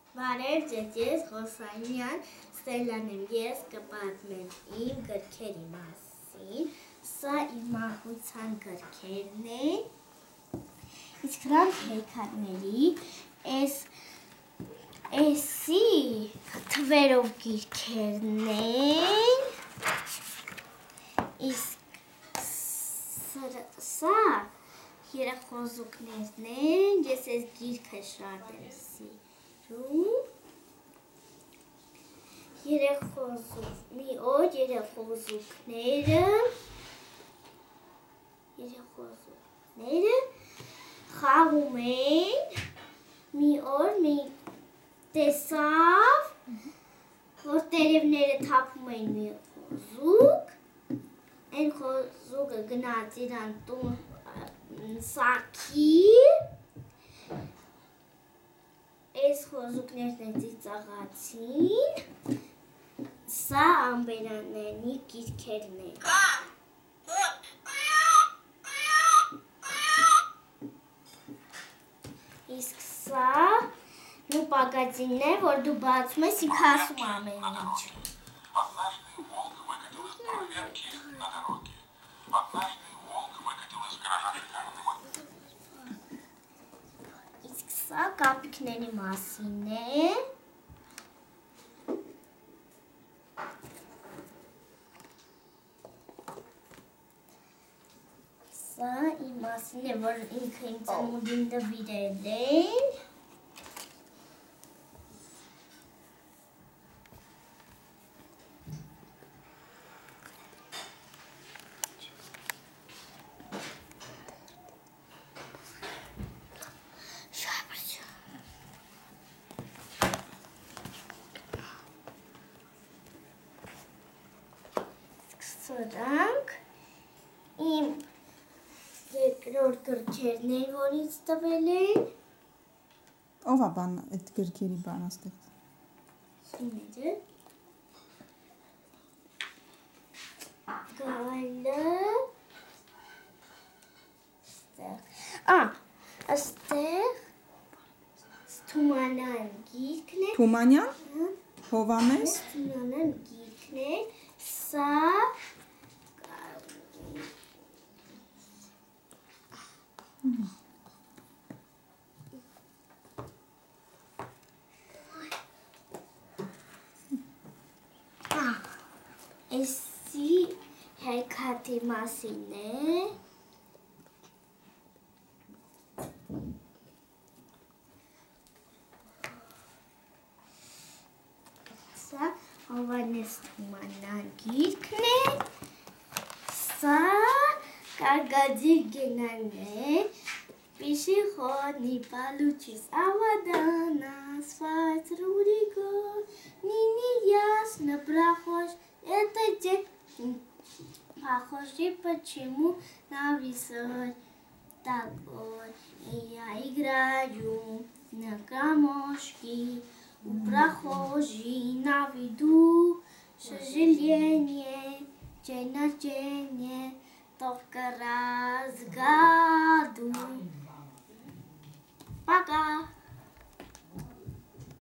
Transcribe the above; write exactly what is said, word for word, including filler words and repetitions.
Բարև ձեզ, ես Հոսանյան Ստելլան եմ, ես կպատմեմ իմ գրքերի մասին, սա իմ մանկության գրքերն են, իսկ նրանց հեքիաթների, էսի թվերով գիրքերն են, իսկ սա երախոզուկներն են, ես ես գիրքը շատ եմ սիրում, մի օր երախոզուկները խաղում են, մի օր մի տեսավ, որ տերևները թափում են մի խոզուկ, այն խոզուկը գնաց իրան տուն սարքի, այս խոզուկներն ծիծաղացին, սա ամբերանանի գիրքերն են։ Իսկ սա նու պագազինն է, որ դու բացում ես, ինքը ասում ամեն ինչ։ Իսկ սա կապիկների մասին է։ Սա իմ մասին է, որ ինքը իմ ծնունդին նվիրել են։ Սրանք իմ երկրորդ գրքերն են, որ ինձ տվել են։ Ով է այդ գրքերի բանաստեղծ։ Սիմերը։ Գալը։ Աստեղ Թումանյան գիրքն է։ Թումանյան։ Հովհաննես։ Թումանյան գիրքն է։ Սա Էսի հեքիաթի մասին է։ Սա Հովհաննես Թումանյան գիրքն է։ Սա Կարգադիր Գենան է։ Пиши ход, не получись, а вода на асфальт руриков. Не ясно прохож, это день. Похоже, почему на весой такой. И я играю на камушки. У прохожей на виду сожаление, день рождения. Только разгаду. Пока.